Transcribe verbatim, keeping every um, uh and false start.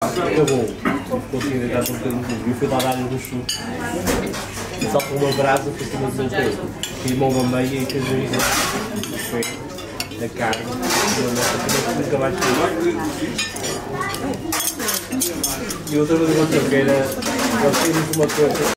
acabou. Ficou assim, deitado um bocadinho. E eu fui lá dar-lhe um chute. E só com uma brasa por cima do meu peito. Queimou uma meia e fez um exame. Foi a carne. Nunca mais fiz. E outra vez eu contei que era. Nós tínhamos uma coisa.